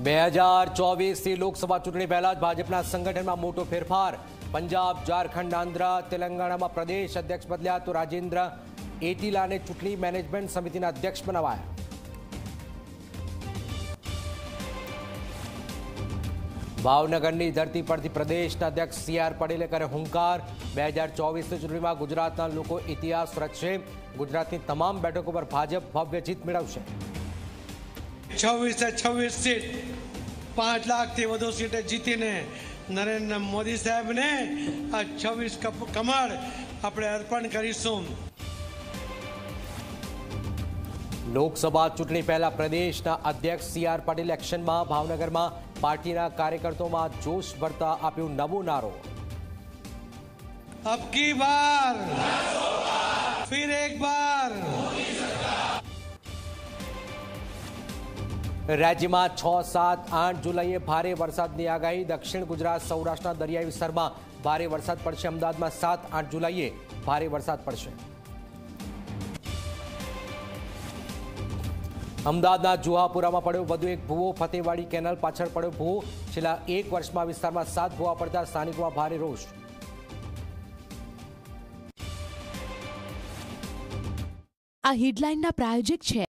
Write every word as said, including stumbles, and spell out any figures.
બે હજાર ચોવીસની લોકસભા ચૂંટણી પહેલા જ ભાજપના સંગઠનમાં મોટો ફેરફાર. પંજાબ, ઝારખંડ, આંધ્ર, તેલંગાણામાં પ્રદેશ અધ્યક્ષ બદલ્યા તો રાજેન્દ્ર એટીલાને ચૂંટણી મેનેજમેન્ટ સમિતિના અધ્યક્ષ બનાવાયા. ભાવનગરની ધરતી પરથી પ્રદેશના અધ્યક્ષ સી આર પટેલે કરે હુંકાર. બે હજાર ચોવીસની ચૂંટણીમાં ગુજરાતના લોકો ઇતિહાસ રચશે. ગુજરાતની તમામ બેઠકો પર ભાજપ ભવ્ય જીત મેળવશે. છવ્વીસ છવ્વીસ સીટ પાંચ લાખથી વધુ સીટે જીતીને નરેન્દ્ર મોદી સાહેબને આ છવ્વીસ કમળ આપણે અર્પણ કરીશું. લોકસભા ચૂંટણી પહેલા પ્રદેશના અધ્યક્ષ સી આર પટેલ એક્શનમાં. ભાવનગરમાં પાર્ટીના કાર્યકર્તાઓમાં જોશ ભરતા આપ્યું નવો નારો. અબ કી બાર ફિર એક બાર. રાજ્યમાં છ સાત આઠ જુલાઈએ ભારે વરસાદની આગાહી. દક્ષિણ ગુજરાત, સૌરાષ્ટ્રના દરિયાઈ વિસ્તારમાં ભારે વરસાદ પડશે. અમદાવાદમાં સાત આઠ જુલાઈએ ભારે વરસાદ પડશે. અમદાવાદના જુહાપુરામાં પડ્યો વધુ એક ભૂવો. ફતેવાડી કેનાલ પાછળ પડ્યો ભૂવો. છેલ્લા એક વર્ષમાં વિસ્તારમાં સાત ભૂવા પડતા સ્થાનિકોમાં ભારે રોષ. આ હેડલાઇનના પ્રાયોજક છે